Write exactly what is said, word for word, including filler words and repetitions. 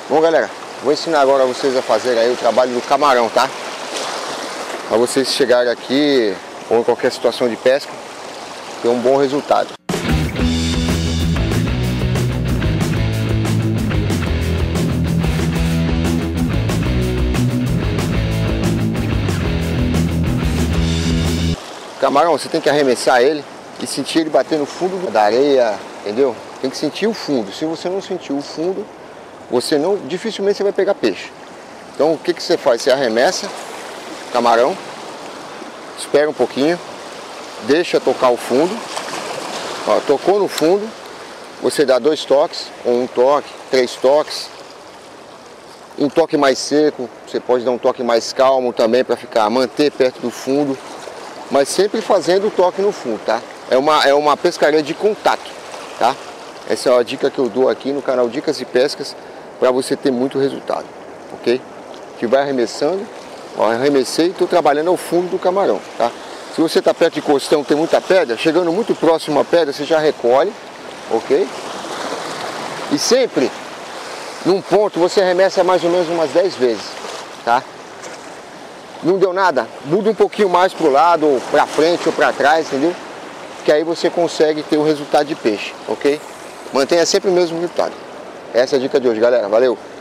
Bom, galera, vou ensinar agora vocês a fazer aí o trabalho do camarão, tá? Para vocês chegarem aqui ou em qualquer situação de pesca, ter um bom resultado. O camarão, você tem que arremessar ele e sentir ele bater no fundo da areia, entendeu? Tem que sentir o fundo. Se você não sentir o fundo, você não, dificilmente você vai pegar peixe. Então o que que você faz? Você arremessa o camarão, espera um pouquinho, deixa tocar o fundo. Ó, tocou no fundo, você dá dois toques, ou um toque, três toques. Um toque mais seco, você pode dar um toque mais calmo também para ficar, manter perto do fundo. Mas sempre fazendo o toque no fundo, tá? É uma, é uma pescaria de contato, tá? Essa é a dica que eu dou aqui no canal Dicas de Pescas para você ter muito resultado, ok? Que vai arremessando, ó, arremessei e estou trabalhando ao fundo do camarão, tá? Se você está perto de costão, tem muita pedra, chegando muito próximo à pedra, você já recolhe, ok? E sempre, num ponto, você arremessa mais ou menos umas dez vezes, tá? Não deu nada, muda um pouquinho mais para o lado, ou para frente ou para trás, entendeu? Que aí você consegue ter o resultado de peixe, ok? Mantenha sempre o mesmo resultado. Essa é a dica de hoje, galera. Valeu!